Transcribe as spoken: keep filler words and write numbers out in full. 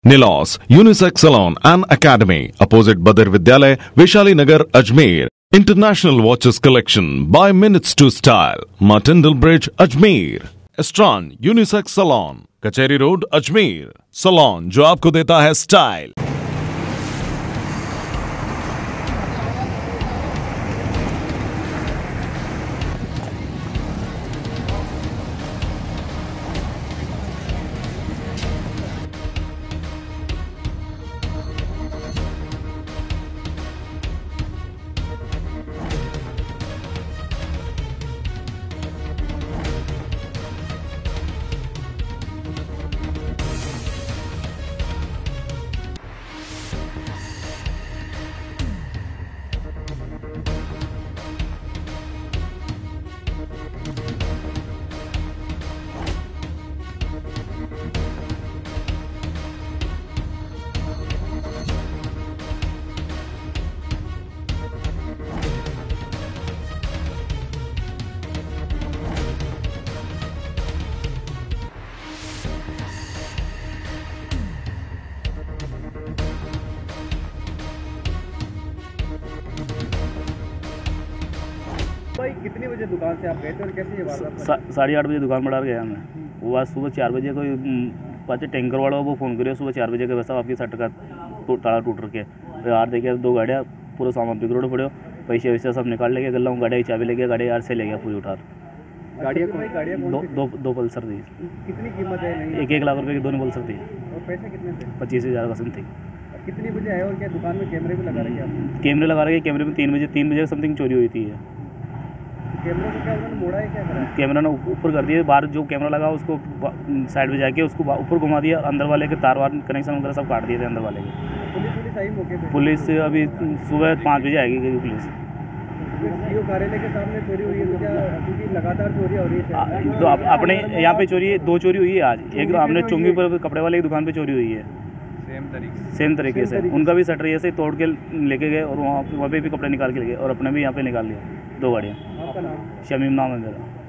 Nilos Unisex Salon and Academy, opposite Badr Vidyalay, Vaishali Nagar, Ajmer. International watches collection by Minutes to Style, Martindale Bridge, Ajmer. Estran Unisex Salon, Kacheri Road, Ajmer. Salon जो आपको देता है style. भाई कितने बजे दुकान से आप गए थे और कैसे ये वारदात? साढ़े आठ बजे दुकान पर डाल गया मैं। वो आज सुबह चार बजे कोई पाँच टैंकर वाला वो फ़ोन करिए सुबह चार बजे के वैसा आपकी सट का तो ताला टूट रखे यार। देखिए दो गाड़ियाँ पूरा सामान बिगड़ोड़ पड़े, पैसे वैसे सब निकाल लेके गला हूँ, गाड़ी की चाबी ले गया, गाड़ी यार से ले गया पूरी उठा। गाड़ियाँ गाड़ियाँ दो दो दो पल्सर थी। कितनी कीमत है? एक एक लाख रुपए की दोनों पल्सर थी। और पैसे कितने थे? पच्चीस हज़ार का थी। कितनी बजे आए और क्या दुकान में कैमरे भी लगा रखे आप? कैमरे लगा रखे, कैमरे में तीन बजे तीन बजे समथिंग चोरी हुई थी। कैमरा को क्या उन्होंने मोड़ा है क्या करा? कैमरा ने ऊपर कर दिया, बाहर जो कैमरा लगा उसको साइड में जाके उसको ऊपर घुमा दिया, अंदर वाले के तार वार कनेक्शन वगैरह सब काट दिए थे अंदर वाले के। पुलिस पुलिस आई मौके पे? पुलिस अभी सुबह पाँच बजे आएगी क्योंकि पुलिस सीओ कार्यालय के सामने चोरी हुई है तो क्या क्योंकि लगातार चोरी हो रही है? तो अपने यहाँ पे चोरी दो चोरी हुई है आज। एक हमने चुंगी पर कपड़े वाले की दुकान पे चोरी हुई है सेम तरीके सेम तरीके से। उनका भी शटर ऐसे तोड़ के लेके गए और वहाँ वहाँ पे भी कपड़े निकाल के ले गए और अपने भी यहाँ पे निकाल लिया दो गाड़ियाँ। आपका नाम? शमीम नाम है मेरा।